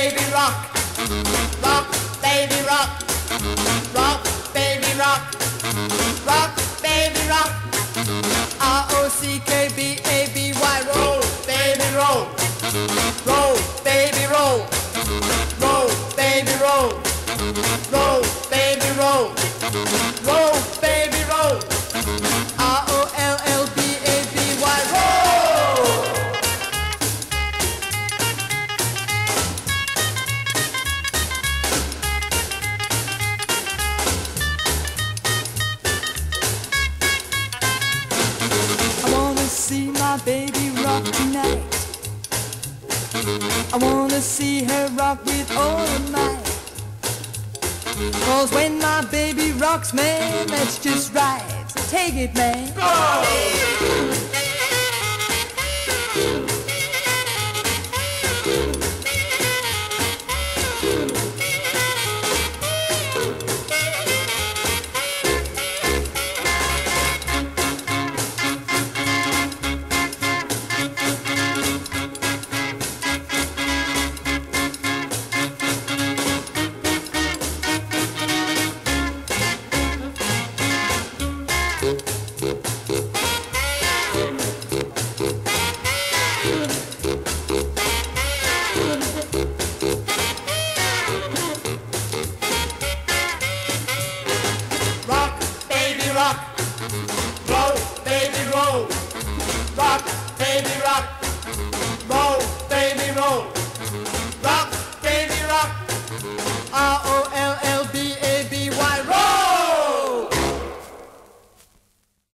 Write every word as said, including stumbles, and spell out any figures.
baby, rock. Rock, baby, rock. Rock, baby, rock. Rock, baby, rock. R O C K B A B Y, roll, baby, roll. Roll, baby, roll. Roll, baby, roll. Roll, baby, roll. Roll, baby, roll. R O L L B A B Y, roll. I wanna see my baby rock tonight. I wanna see her rock with all her might. 'Cause when my baby rocks, man, that's just right. So take it, man. Go! R